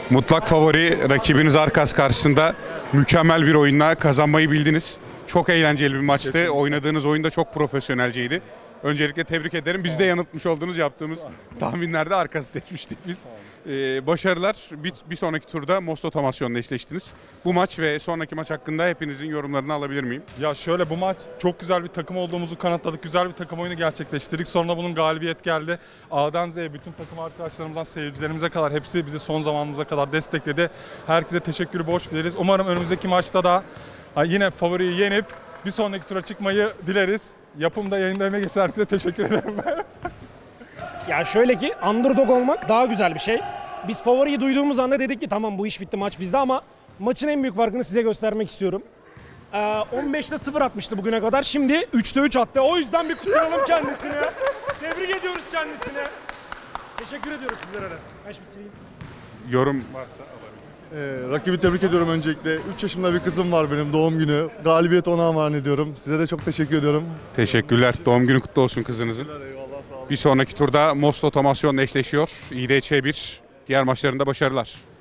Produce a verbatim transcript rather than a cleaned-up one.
Mutlak favori rakibiniz Arkas karşısında mükemmel bir oyunla kazanmayı bildiniz. Çok eğlenceli bir maçtı. Kesinlikle. Oynadığınız oyun da çok profesyonelceydi. Öncelikle tebrik ederim. Biz de yanıltmış olduğunuz yaptığımız tahminlerde Arkas'ı seçmiştik biz. Ee, başarılar. Bir, bir sonraki turda Most Otomasyon'la eşleştiniz. Bu maç ve sonraki maç hakkında hepinizin yorumlarını alabilir miyim? Ya şöyle, bu maç çok güzel bir takım olduğumuzu kanıtladık. Güzel bir takım oyunu gerçekleştirdik. Sonra bunun galibiyet geldi. A'dan Z'ye bütün takım arkadaşlarımızdan seyircilerimize kadar hepsi bizi son zamanımıza kadar destekledi. Herkese teşekkürü borç biliriz. Umarım önümüzdeki maçta da yine favoriyi yenip bir sonraki tura çıkmayı dileriz. Yapımda yayında emeği geçen herkese teşekkür ederim. Ya şöyle ki underdog olmak daha güzel bir şey. Biz favoriyi duyduğumuz anda dedik ki tamam bu iş bitti, maç bizde, ama maçın en büyük farkını size göstermek istiyorum. Ee, on beşte sıfır atmıştı bugüne kadar. Şimdi üçte üç attı. O yüzden bir kutlayalım kendisini. Tebrik ediyoruz kendisini. Teşekkür ediyoruz sizlere de. Ben şimdi sileyim. Yorum Ee, rakibi tebrik ediyorum öncelikle. üç yaşımda bir kızım var benim, doğum günü. Galibiyeti ona armağan ediyorum. Size de çok teşekkür ediyorum. teşekkürler. Doğum günü kutlu olsun kızınızın. Eyvallah, sağ olun. Bir sonraki turda Most Otomasyon'la eşleşiyor. İ D Ç bir. Diğer maçlarında başarılar.